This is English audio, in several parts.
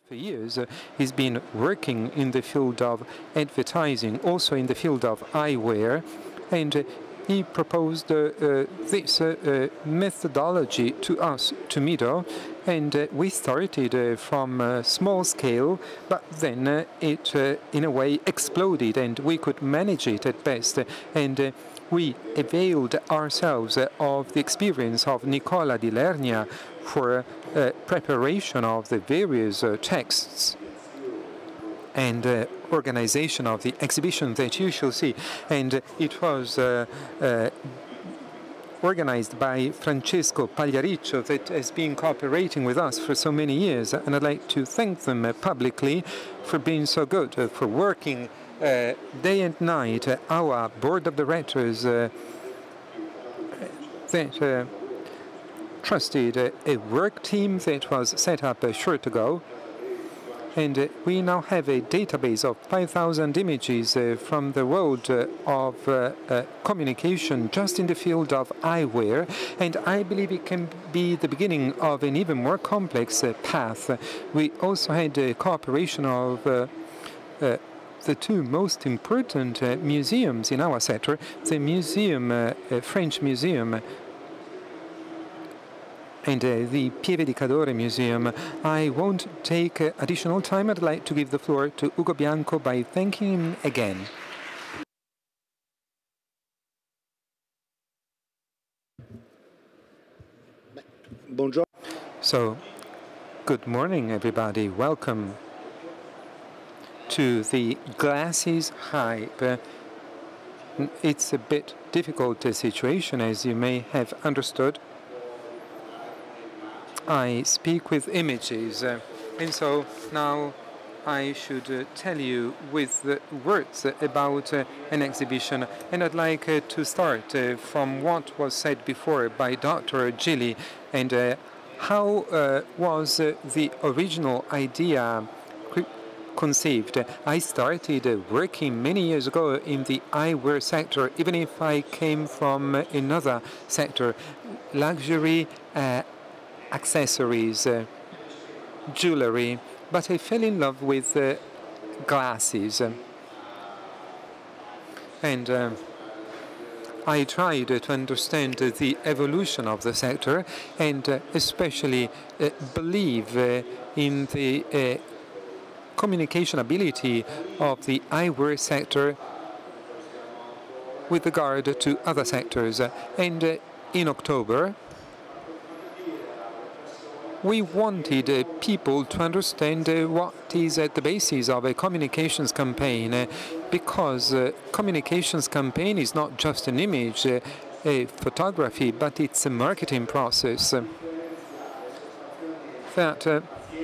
For years, he's been working in the field of advertising, also in the field of eyewear, and he proposed this methodology to us, to Mido, and we started from small scale, but then it, in a way, exploded, and we could manage it at best. And we availed ourselves of the experience of Nicola di Lernia for preparation of the various texts and organization of the exhibition that you shall see. And it was organized by Francesco Pagliariccio, that has been cooperating with us for so many years. And I'd like to thank them publicly for being so good, for working day and night. Our board of directors that trusted a work team that was set up a short ago. And we now have a database of 5,000 images from the world of communication just in the field of eyewear. And I believe it can be the beginning of an even more complex path. We also had a cooperation of the two most important museums in our sector, the museum, French museum, and the Pieve di Cadore Museum. I won't take additional time. I'd like to give the floor to Ugo Bianco by thanking him again. Bonjour. So, good morning, everybody. Welcome to the glasses hype. It's a bit difficult situation, as you may have understood. I speak with images, and so now I should tell you with words about an exhibition. And I'd like to start from what was said before by Dr. Gilli, and how was the original idea conceived. I started working many years ago in the eyewear sector, even if I came from another sector, luxury accessories, jewelry, but I fell in love with glasses. And I tried to understand the evolution of the sector, and especially believe in the communication ability of the eyewear sector with regard to other sectors. And in October, we wanted people to understand what is at the basis of a communications campaign, because communications campaign is not just an image, a photography, but it's a marketing process that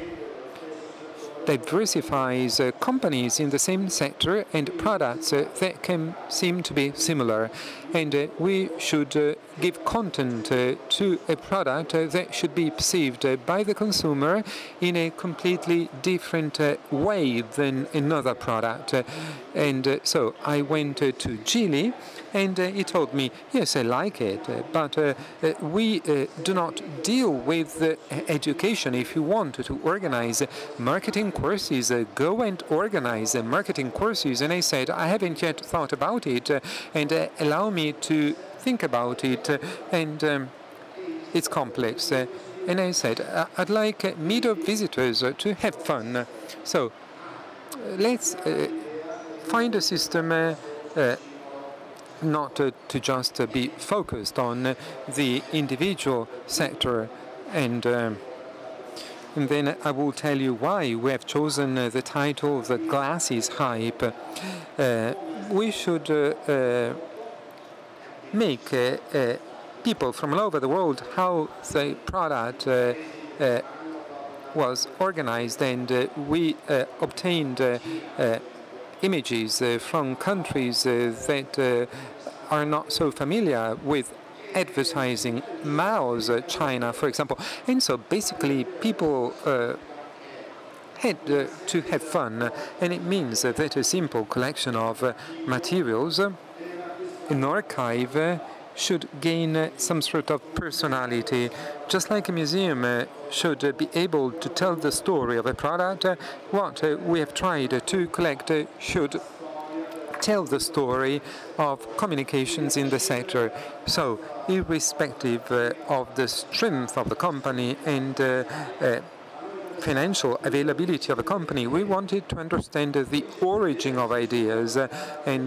diversifies companies in the same sector and products that can seem to be similar. And we should give content to a product that should be perceived by the consumer in a completely different way than another product. And so I went to Gilli, and he told me, yes, I like it, but we do not deal with education. If you want to organize marketing courses, go and organize marketing courses. And I said, I haven't yet thought about it, and allow me to think about it, and it's complex. And I said, I'd like Mido visitors to have fun. So let's find a system not to just be focused on the individual sector. And then I will tell you why we have chosen the title The Glasses Hype. We should make people from all over the world how the product was organized, and we obtained images from countries that are not so familiar with advertising, Mao's China, for example. And so basically people had to have fun, and it means that a simple collection of materials, an archive, should gain some sort of personality. Just like a museum should be able to tell the story of a product, what we have tried to collect should tell the story of communications in the sector. So, irrespective of the strength of the company and financial availability of a company, we wanted to understand the origin of ideas, and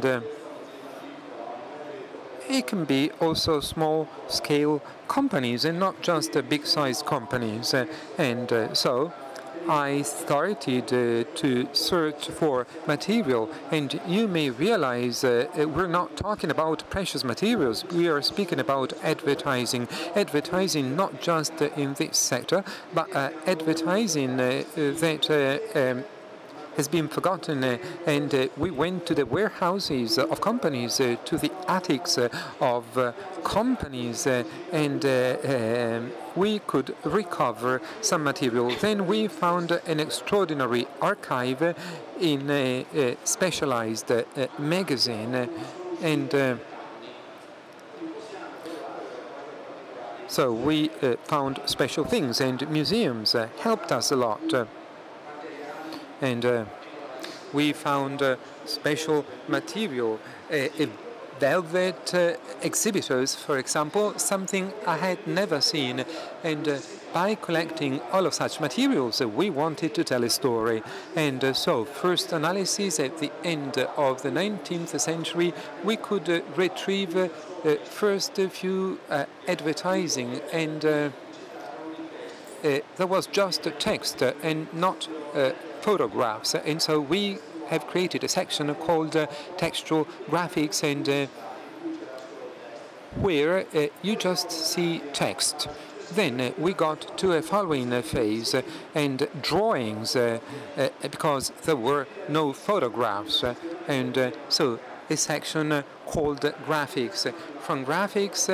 it can be also small-scale companies and not just big-sized companies. So I started to search for material, and you may realize we're not talking about precious materials. We are speaking about advertising. Advertising not just in this sector, but advertising that has been forgotten, and we went to the warehouses of companies, to the attics of companies, and we could recover some material. Then we found an extraordinary archive in a specialized magazine, and so we found special things, and museums helped us a lot. And we found special material, velvet exhibitors, for example, something I had never seen. And by collecting all of such materials, we wanted to tell a story. And so, first analysis at the end of the 19th century, we could retrieve first a few advertising, and there was just text and not photographs, and so we have created a section called textual graphics, and where you just see text. Then we got to a following phase, and drawings, because there were no photographs, and so a section called graphics. From graphics,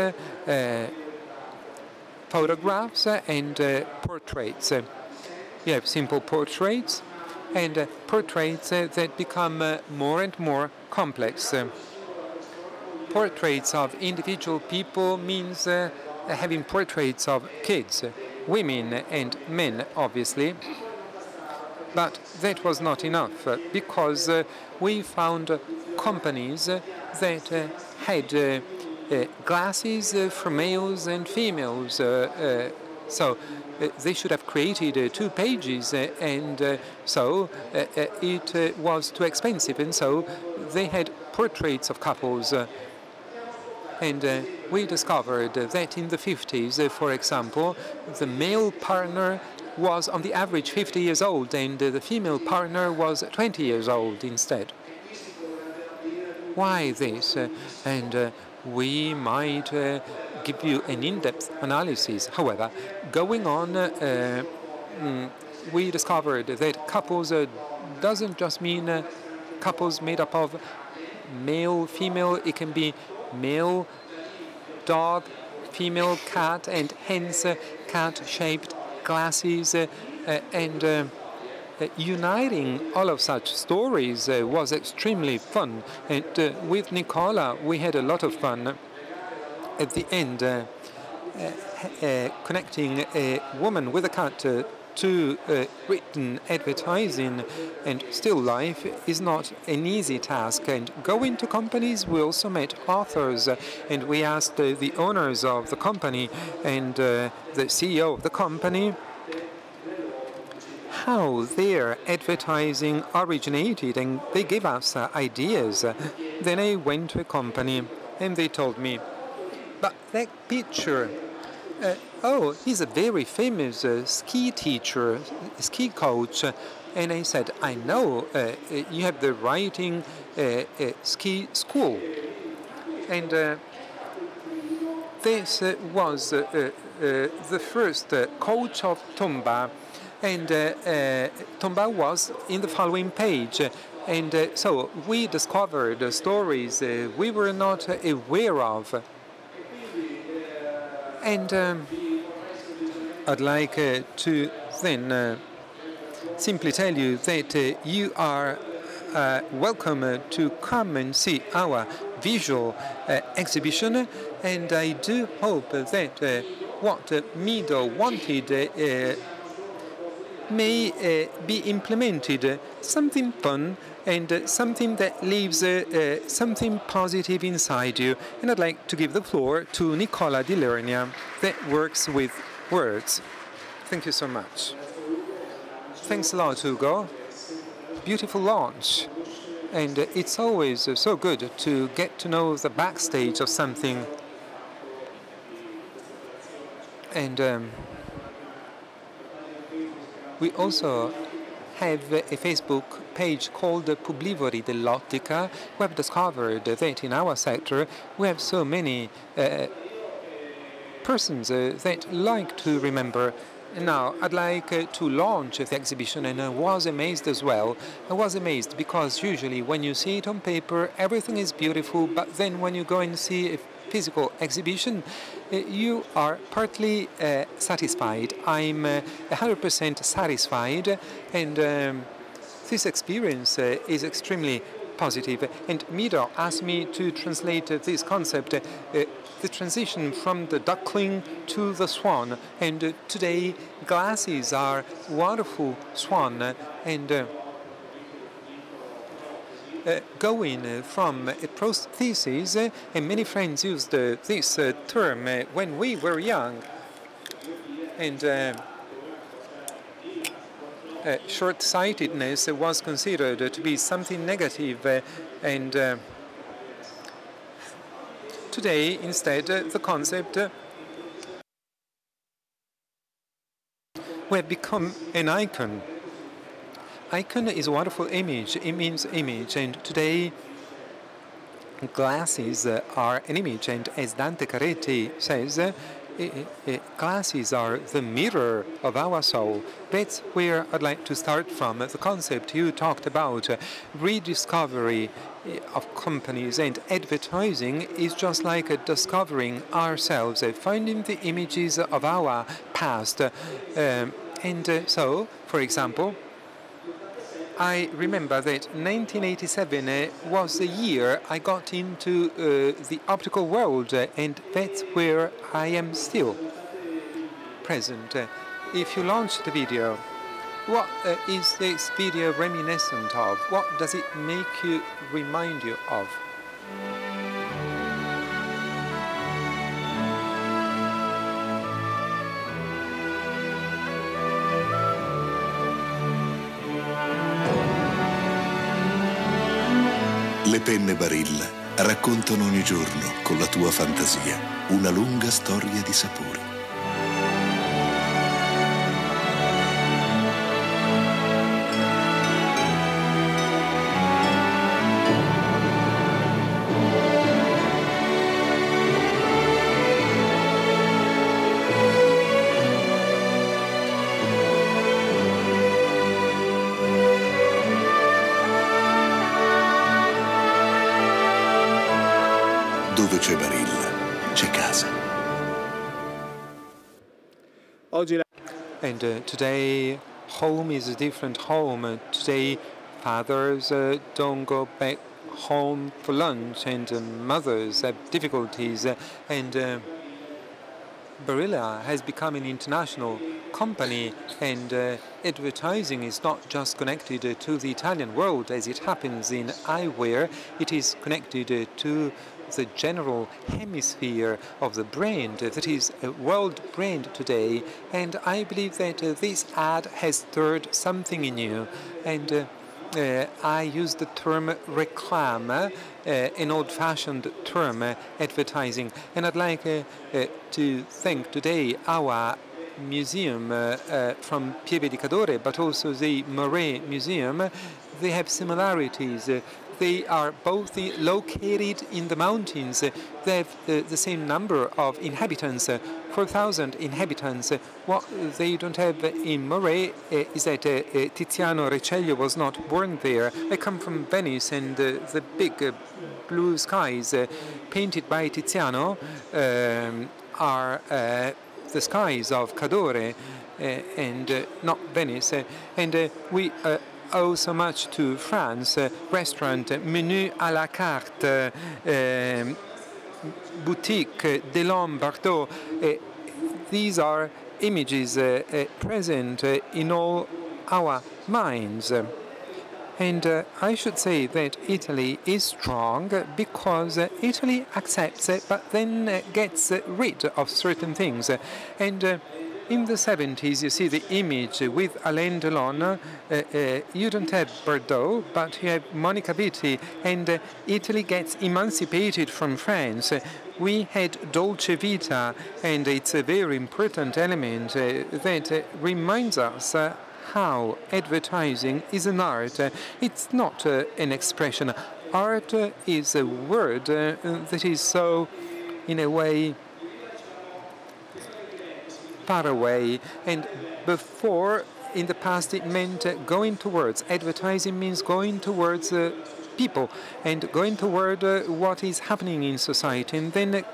photographs and portraits. You have simple portraits, and portraits that become more and more complex. Portraits of individual people means having portraits of kids, women and men, obviously. But that was not enough, because we found companies that had glasses for males and females. So they should have created 2 pages, and so it was too expensive, and so they had portraits of couples. And we discovered that in the 50s, for example, the male partner was on the average 50 years old, and the female partner was 20 years old instead. Why this? And we might give you an in-depth analysis. However, going on, we discovered that couples doesn't just mean couples made up of male, female. It can be male dog, female cat, and hence cat-shaped glasses, and uniting all of such stories was extremely fun. And with Nicola, we had a lot of fun. At the end, connecting a woman with a cat to written advertising and still life is not an easy task. And going to companies, we also met authors, and we asked the owners of the company and the CEO of the company how their advertising originated, and they gave us ideas. Then I went to a company, and they told me, but that picture, oh, he's a very famous ski teacher, ski coach. And I said, I know, you have the writing ski school. And this was the first coach of Tomba. And Tomba was in the following page. And so we discovered stories we were not aware of. And I'd like to then simply tell you that you are welcome to come and see our visual exhibition, and I do hope that what Mido wanted may be implemented, something fun and something that leaves something positive inside you. And I'd like to give the floor to Nicola di Lernia, that works with words. Thank you so much. Thanks a lot, Ugo. Beautiful launch. And it's always so good to get to know the backstage of something. And we also have a Facebook page called Publivori dell'Ottica. We have discovered that in our sector we have so many persons that like to remember. Now, I'd like to launch the exhibition, and I was amazed as well. I was amazed because usually when you see it on paper, everything is beautiful, but then when you go and see a physical exhibition, you are partly satisfied. I'm 100% satisfied, and this experience is extremely positive. And Mido asked me to translate this concept, the transition from the duckling to the swan. And today, glasses are wonderful swan, and going from a prosthesis, and many friends used this term when we were young, and short-sightedness was considered to be something negative, and today, instead, the concept we have become an icon. Icon is a wonderful image. It means image, and today glasses are an image. And as Dante Caretti says, glasses are the mirror of our soul. That's where I'd like to start from. The concept you talked about, rediscovery of companies and advertising, is just like discovering ourselves, finding the images of our past. So, for example, I remember that 1987 was the year I got into the optical world, and that's where I am still present. If you launch the video, what is this video reminiscent of? What does it make you remind you of? Le penne Barilla raccontano ogni giorno, con la tua fantasia, una lunga storia di sapori. Dove c'è Barilla, c'è casa. And today, home is a different home. Today, fathers don't go back home for lunch, and mothers have difficulties. And Barilla has become an international company, and advertising is not just connected to the Italian world as it happens in eyewear. It is connected to the general hemisphere of the brand that is a world brand today. And I believe that this ad has stirred something in you. And I use the term reclame, an old-fashioned term, advertising. And I'd like to thank today our museum from Pieve di Cadore, but also the Moret Museum. They have similarities. They are both located in the mountains. They have the same number of inhabitants, 4,000 inhabitants. What they don't have in Moret is that Tiziano Ricciello was not born there. I come from Venice, and the big blue skies painted by Tiziano are the skies of Cadore and not Venice. And we owe so much to France. Restaurant, menu à la carte, boutique, Delon, Bardot. These are images present in all our minds. And I should say that Italy is strong because Italy accepts it, but then gets rid of certain things. And in the 70s, you see the image with Alain Delon. You don't have Bordeaux, but you have Monica Vitti, and Italy gets emancipated from France. We had Dolce Vita, and it's a very important element that reminds us how advertising is an art. It's not an expression. Art is a word that is so, in a way, far away. And before, in the past, it meant going towards. Advertising means going towards people and going toward what is happening in society, and then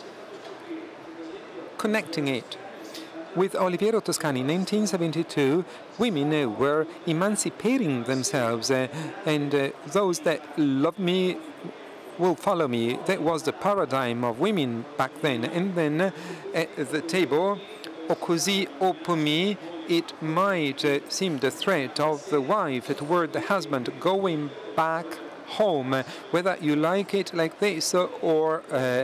connecting it. With Oliviero Toscani in 1972, women were emancipating themselves, and those that love me will follow me. That was the paradigm of women back then. And then at the table, o così o per me, it might seem the threat of the wife toward the husband going back home, whether you like it like this or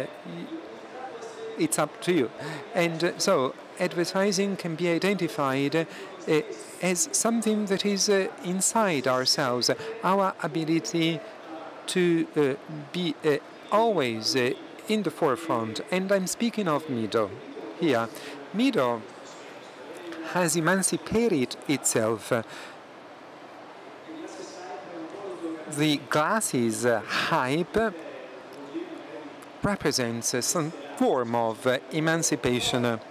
it's up to you. And so advertising can be identified as something that is inside ourselves, our ability to be always in the forefront. And I'm speaking of Mido here. Mido has emancipated itself. The glasses hype represents some form of emancipation.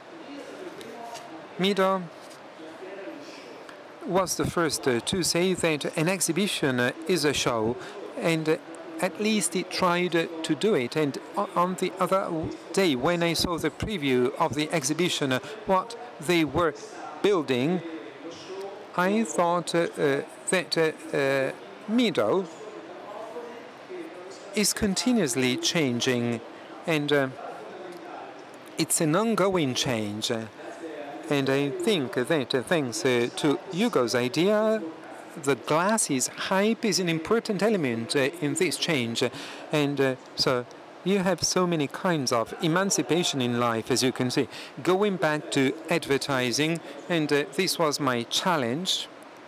Mido was the first to say that an exhibition is a show, and at least it tried to do it. And on the other day, when I saw the preview of the exhibition, what they were building, I thought that Mido is continuously changing, and it's an ongoing change. And I think that thanks to Ugo's idea, the glasses hype is an important element in this change. And so you have so many kinds of emancipation in life, as you can see. Going back to advertising, and this was my challenge.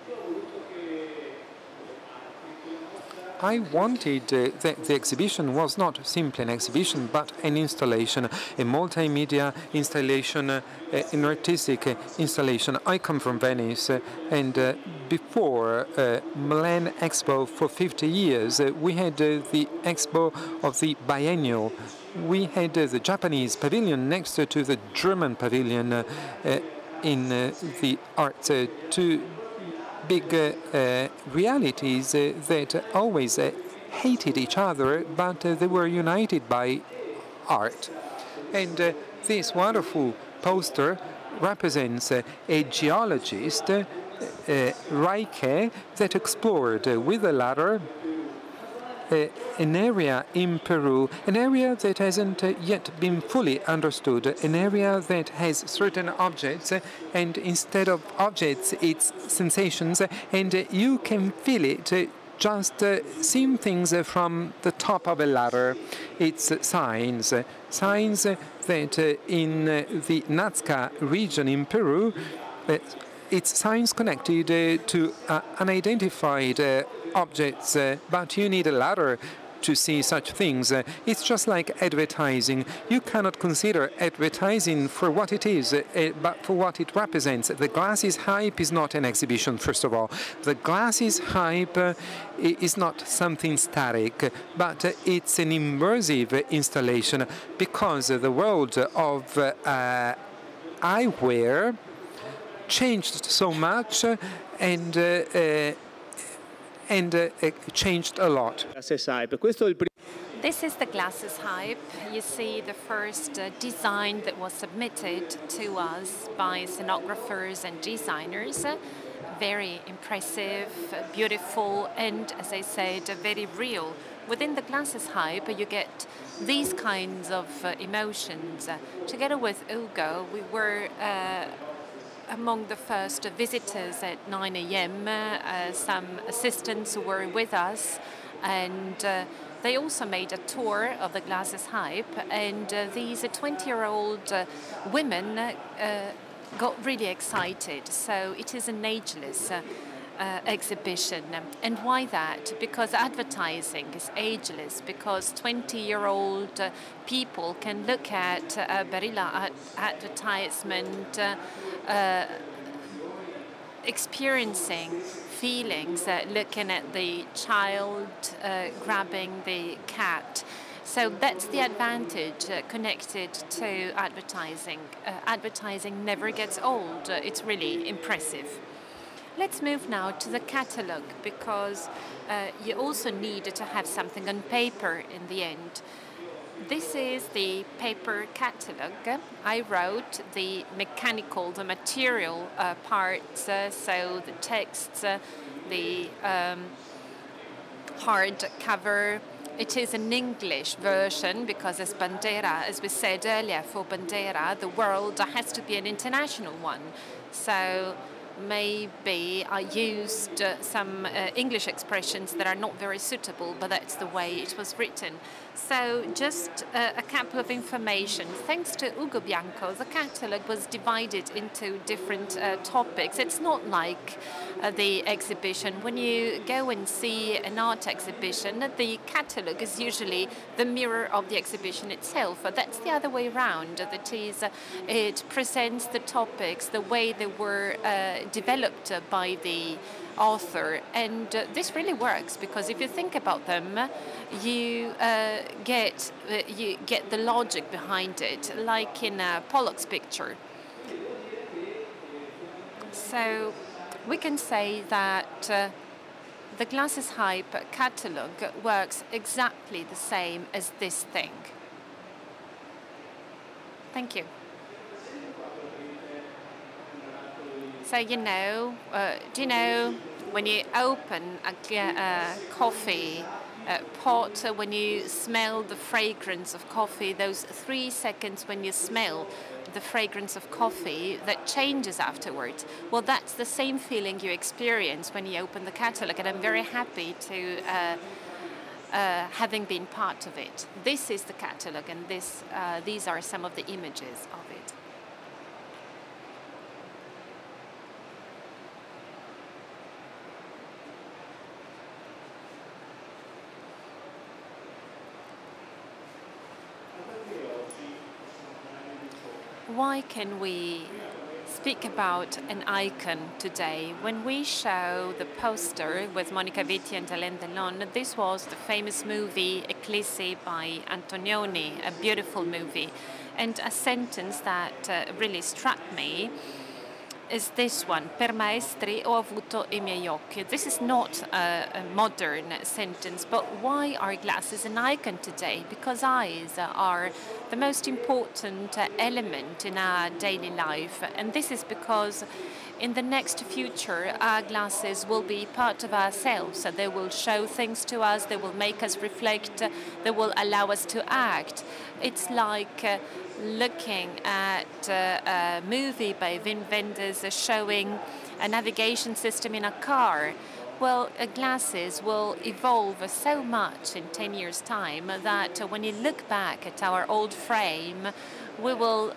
I wanted that the exhibition was not simply an exhibition, but an installation, a multimedia installation, an artistic installation. I come from Venice, and before Milan Expo for 50 years, we had the Expo of the Biennial. We had the Japanese pavilion next to the German pavilion in the arts, two big realities that always hated each other, but they were united by art. And this wonderful poster represents a geologist, Reike, that explored with a ladder an area in Peru, an area that hasn't yet been fully understood, an area that has certain objects, and instead of objects, it's sensations, and you can feel it just seeing things from the top of a ladder. It's signs that in the Nazca region in Peru, it's signs connected to unidentified objects, but you need a ladder to see such things. It's just like advertising. You cannot consider advertising for what it is, but for what it represents. The glasses hype is not an exhibition, first of all. The glasses hype is not something static, but it's an immersive installation, because the world of eyewear changed so much, and changed a lot. This is the glasses hype. You see the first design that was submitted to us by scenographers and designers. very impressive, beautiful, and, as I said, very real. Within the glasses hype, you get these kinds of emotions. Together with Ugo, we were among the first visitors at 9 a.m. Some assistants were with us, and they also made a tour of the glasses hype, and these 20-year-old women got really excited. So it is an ageless exhibition. And why that? Because advertising is ageless, because 20-year-old people can look at a Barilla advertisement, experiencing feelings, looking at the child grabbing the cat. So that's the advantage connected to advertising. Advertising never gets old. It's really impressive. Let's move now to the catalog, because you also need to have something on paper in the end. This is the paper catalog. I wrote the mechanical, the material parts, so the texts, the hard cover. It is an English version because as Bandera, as we said earlier, for Bandera, the world has to be an international one. So maybe I used some English expressions that are not very suitable, but that's the way it was written. So just a couple of information. Thanks to Ugo Bianco, the catalogue was divided into different topics. It's not like the exhibition. When you go and see an art exhibition, the catalogue is usually the mirror of the exhibition itself. That's the other way around. That is, it presents the topics the way they were developed by the author, and this really works, because if you think about them, you get the logic behind it, like in Pollock's picture. So we can say that the Glasses Hype catalogue works exactly the same as this thing. Thank you. So, you know, do you know when you open a coffee pot, when you smell the fragrance of coffee, those 3 seconds when you smell the fragrance of coffee that changes afterwards? Well, that's the same feeling you experience when you open the catalogue, and I'm very happy to having been part of it. This is the catalogue, and these are some of the images of it. Why can we speak about an icon today? When we show the poster with Monica Vitti and Alain Delon, this was the famous movie Eclipse by Antonioni, a beautiful movie. And a sentence that really struck me is this one: per maestri ho avuto I miei occhi. This is not a modern sentence, but why are glasses an icon today? Because eyes are the most important element in our daily life, and this is because in the next future our glasses will be part of ourselves. So they will show things to us, they will make us reflect, they will allow us to act. It's like looking at a movie by Wim Wenders showing a navigation system in a car. Well, glasses will evolve so much in 10 years' time that when you look back at our old frame, we will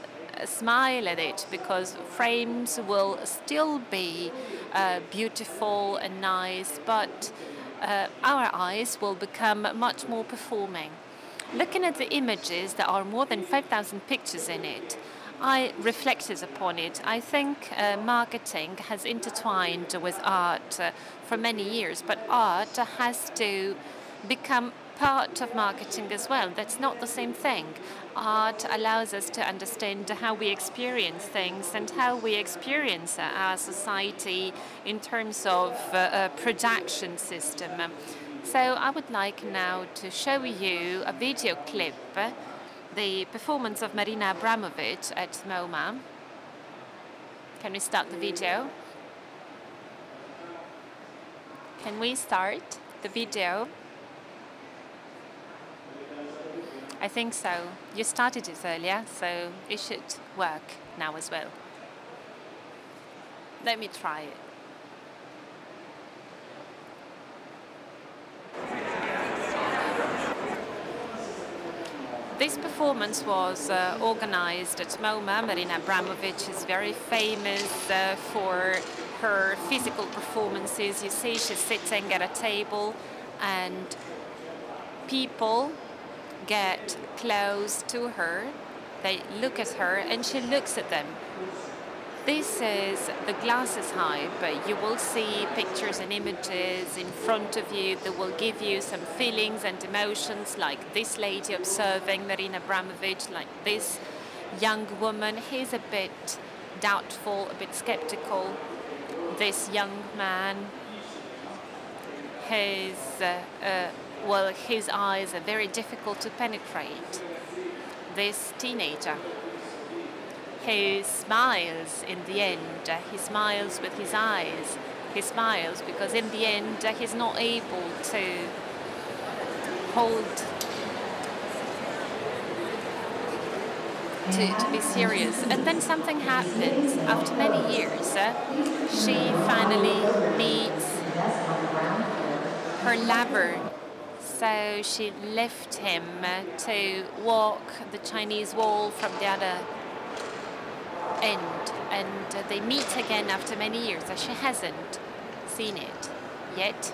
smile at it, because frames will still be beautiful and nice, but our eyes will become much more performing. Looking at the images, there are more than 5,000 pictures in it. I reflected upon it. I think marketing has intertwined with art for many years, but art has to become part of marketing as well. That's not the same thing. Art allows us to understand how we experience things and how we experience our society in terms of a production system. So I would like now to show you a video clip, the performance of Marina Abramovic at MoMA. Can we start the video? Can we start the video? I think so. You started it earlier, so it should work now as well. Let me try it. This performance was organized at MoMA. Marina Abramovic is very famous for her physical performances. You see she's sitting at a table and people get close to her. They look at her and she looks at them. This is the glasses hype. You will see pictures and images in front of you that will give you some feelings and emotions, like this lady observing Marina Abramovic, like this young woman. He's a bit doubtful, a bit skeptical. This young man, his eyes are very difficult to penetrate. This teenager, he smiles in the end. He smiles with his eyes. He smiles because in the end he's not able to hold, to be serious. And then something happens. After many years, she finally meets her lover. So she left him to walk the Chinese wall from the other end, and they meet again after many years. She hasn't seen it yet.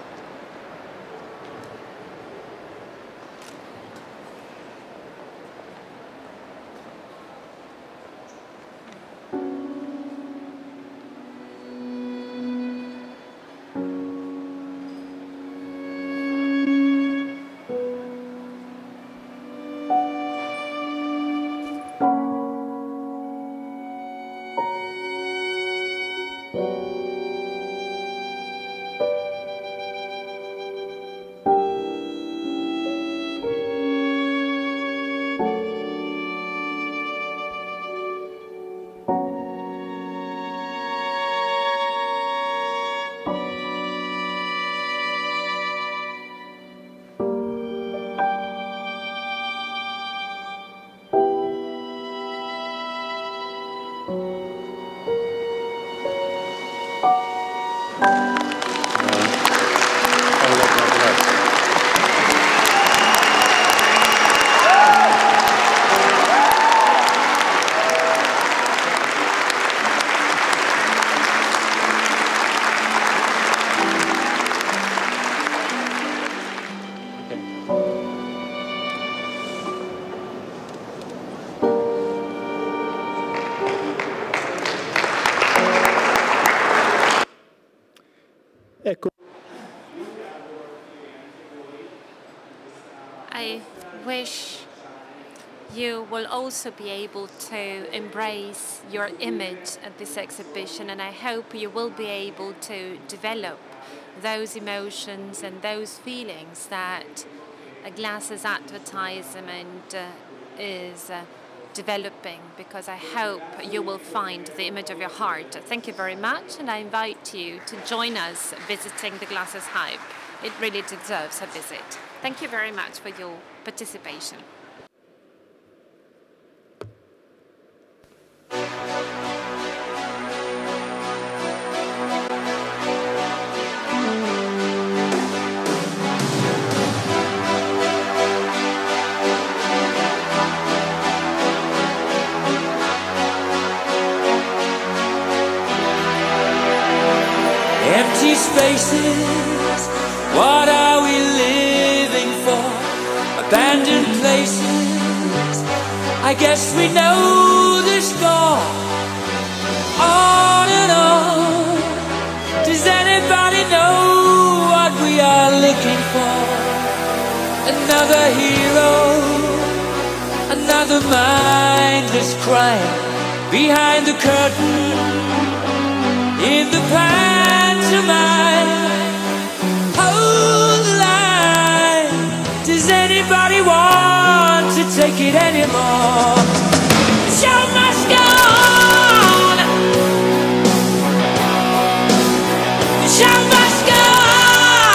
I wish you will also be able to embrace your image at this exhibition, and I hope you will be able to develop those emotions and those feelings that a glasses advertisement is developing, because I hope you will find the image of your heart. Thank you very much, and I invite you to join us visiting the Glasses Hype. It really deserves a visit. Thank you very much for your participation. Empty spaces, what are we living for? Abandoned places, I guess we know the score. On and on, does anybody know what we are looking for? Another hero, another mindless crime behind the curtain. In the pantomime, hold the line. Does anybody want to take it anymore? The show must go on. The show must go on.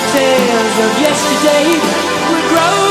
tales of yesterday will grow